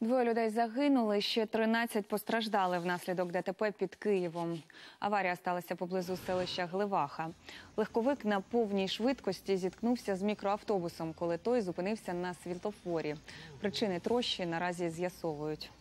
Двоє людей загинули, ще 13 постраждали внаслідок ДТП під Києвом. Аварія сталася поблизу селища Гливаха. Легковик на повній швидкості зіткнувся з мікроавтобусом, коли той зупинився на світлофорі. Причини трощі наразі з'ясовують.